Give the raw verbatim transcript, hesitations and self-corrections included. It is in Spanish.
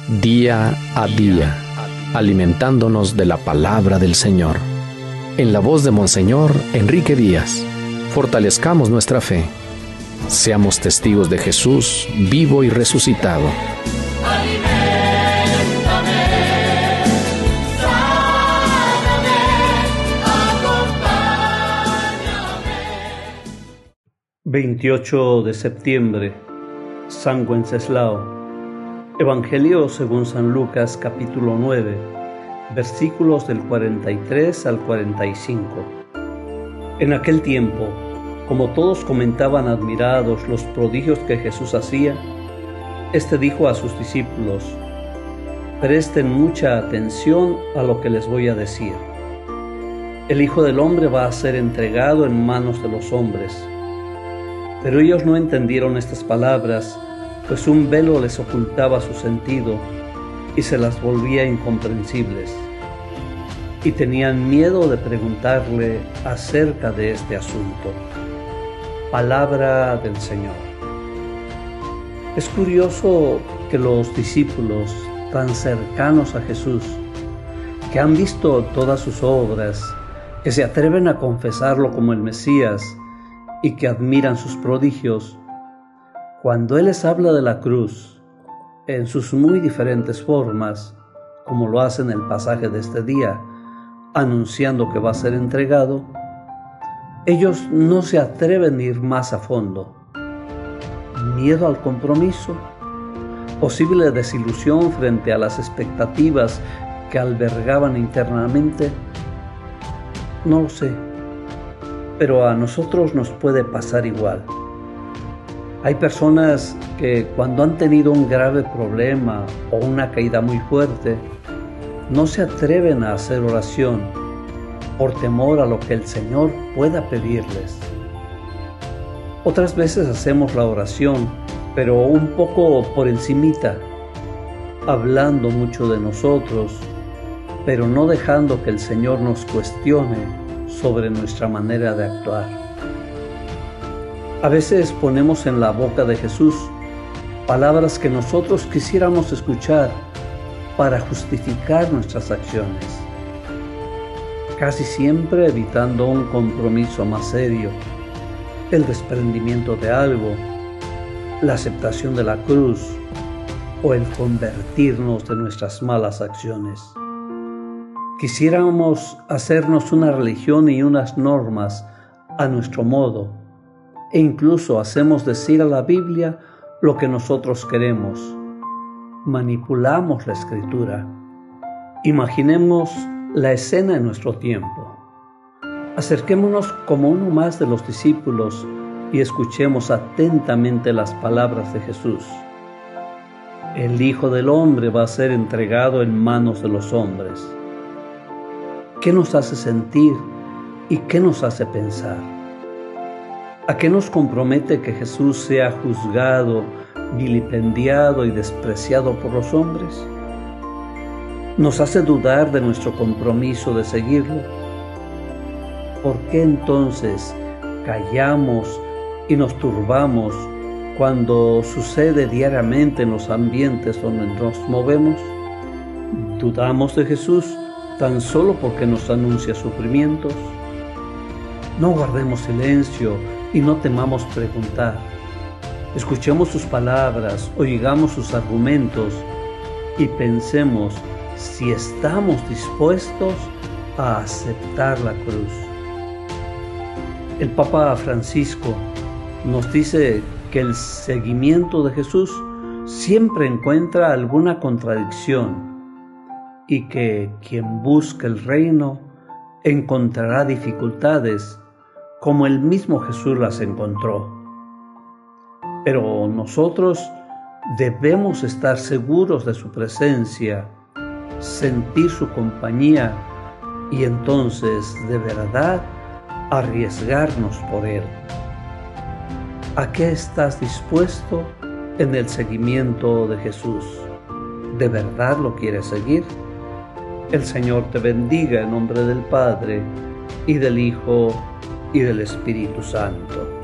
día a día, alimentándonos de la palabra del Señor. En la voz de Monseñor Enrique Díaz, fortalezcamos nuestra fe. Seamos testigos de Jesús vivo y resucitado. veintiocho de septiembre, San Wenceslao. Evangelio según San Lucas, capítulo nueve, versículos del cuarenta y tres al cuarenta y cinco. En aquel tiempo, como todos comentaban admirados los prodigios que Jesús hacía, éste dijo a sus discípulos: presten mucha atención a lo que les voy a decir. El Hijo del Hombre va a ser entregado en manos de los hombres. Pero ellos no entendieron estas palabras, pues un velo les ocultaba su sentido y se las volvía incomprensibles. Y tenían miedo de preguntarle acerca de este asunto. Palabra del Señor. Es curioso que los discípulos tan cercanos a Jesús, que han visto todas sus obras, que se atreven a confesarlo como el Mesías y que admiran sus prodigios, cuando Él les habla de la cruz en sus muy diferentes formas, como lo hace en el pasaje de este día, anunciando que va a ser entregado, ellos no se atreven a ir más a fondo. Miedo al compromiso, posible desilusión frente a las expectativas que albergaban internamente, no lo sé, pero a nosotros nos puede pasar igual. Hay personas que cuando han tenido un grave problema o una caída muy fuerte, no se atreven a hacer oración por temor a lo que el Señor pueda pedirles. Otras veces hacemos la oración, pero un poco por encimita, hablando mucho de nosotros, pero no dejando que el Señor nos cuestione sobre nuestra manera de actuar. A veces ponemos en la boca de Jesús palabras que nosotros quisiéramos escuchar para justificar nuestras acciones, casi siempre evitando un compromiso más serio, el desprendimiento de algo, la aceptación de la cruz o el convertirnos de nuestras malas acciones. Quisiéramos hacernos una religión y unas normas a nuestro modo, e incluso hacemos decir a la Biblia lo que nosotros queremos. Manipulamos la Escritura. Imaginemos la escena en nuestro tiempo. Acerquémonos como uno más de los discípulos y escuchemos atentamente las palabras de Jesús. El Hijo del Hombre va a ser entregado en manos de los hombres. ¿Qué nos hace sentir y qué nos hace pensar? ¿A qué nos compromete que Jesús sea juzgado, vilipendiado y despreciado por los hombres? ¿Nos hace dudar de nuestro compromiso de seguirlo? ¿Por qué entonces callamos y nos turbamos cuando sucede diariamente en los ambientes donde nos movemos? ¿Dudamos de Jesús tan solo porque nos anuncia sufrimientos? No guardemos silencio y no temamos preguntar. Escuchemos sus palabras, oigamos sus argumentos y pensemos si estamos dispuestos a aceptar la cruz. El Papa Francisco nos dice que el seguimiento de Jesús siempre encuentra alguna contradicción y que quien busca el reino encontrará dificultades como el mismo Jesús las encontró. Pero nosotros debemos estar seguros de su presencia, sentir su compañía y entonces de verdad arriesgarnos por Él. ¿A qué estás dispuesto en el seguimiento de Jesús? ¿De verdad lo quieres seguir? El Señor te bendiga en nombre del Padre, y del Hijo, y del Espíritu Santo.